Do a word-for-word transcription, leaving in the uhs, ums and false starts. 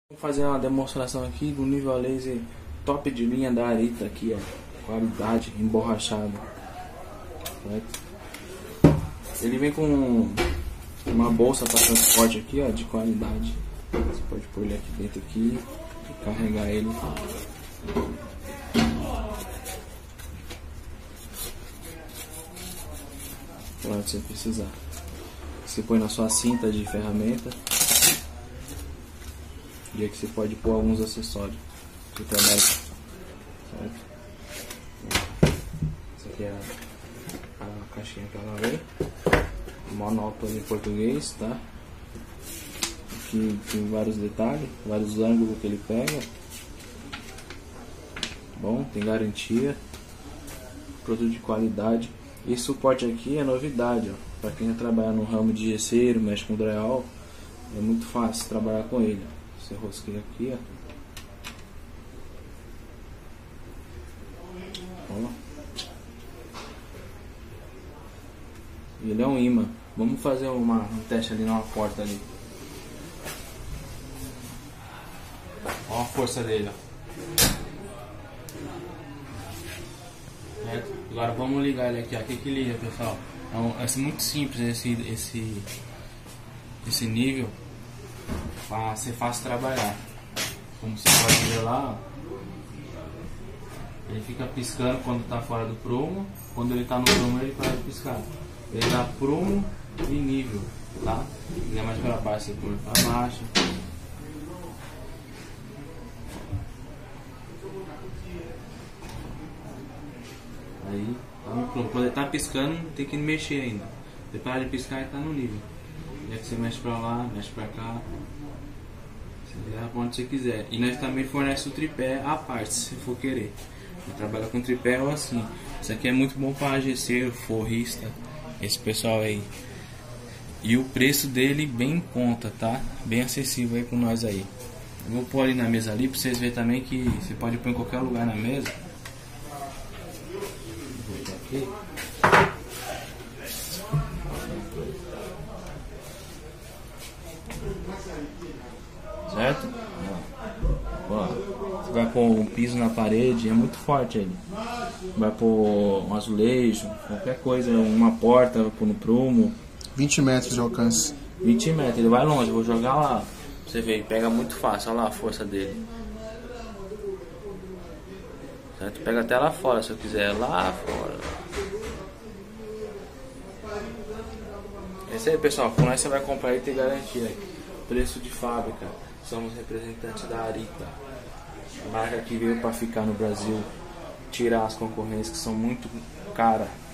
Vou fazer uma demonstração aqui do nível a laser top de linha da Arita aqui, ó, qualidade emborrachada, certo? Ele vem com uma bolsa para transporte aqui, ó, de qualidade. Você pode pôr ele aqui dentro aqui e carregar ele. Para você precisar. Você põe na sua cinta de ferramenta. E aqui você pode pôr alguns acessórios que trabalha, certo? Essa aqui é a, a caixinha que ela vem, monótono em português, tá? Aqui tem vários detalhes, vários ângulos que ele pega. Bom, tem garantia, produto de qualidade. E suporte aqui é novidade, ó. Para quem trabalha no ramo de gesseiro, mexe com drywall, é muito fácil trabalhar com ele. Você rosqueia aqui, ó. Ó. Ele é um imã. Vamos fazer uma, um teste ali numa porta ali. Ó a força dele, ó. Certo? Agora vamos ligar ele aqui, ó. O que que liga, pessoal? É, um, é muito simples esse, esse, esse nível. Para ser fácil trabalhar. Como você pode ver lá, ó, ele fica piscando quando está fora do prumo. Quando ele está no prumo, ele para de piscar. Ele dá prumo e nível, tá? Se é mais para baixo, você põe para baixo. Aí, tá no prumo. Quando ele está piscando, tem que mexer ainda. Você para de piscar e está no nível. E aí você mexe para lá, mexe para cá. Você leva onde você quiser. E nós também fornece o tripé à parte, se for querer. Trabalha com tripé ou assim. Isso aqui é muito bom para gesseiro, forrista, esse pessoal aí. E o preço dele bem em conta, tá? Bem acessível aí com nós aí. Eu vou pôr ali na mesa ali para vocês verem também que você pode pôr em qualquer lugar na mesa. Vou botar aqui. Certo? Ó, você vai pôr um piso na parede, é muito forte ele. Vai pôr um azulejo, qualquer coisa, uma porta, vai pôr no prumo. vinte metros de alcance. vinte metros, ele vai longe, eu vou jogar lá. Você vê, pega muito fácil, olha lá a força dele. Certo? Pega até lá fora se eu quiser, lá fora. Esse aí, pessoal, com nós você vai comprar e ter garantia. Preço de fábrica. Somos representantes da Arita, a marca que veio para ficar no Brasil, tirar as concorrências que são muito caras.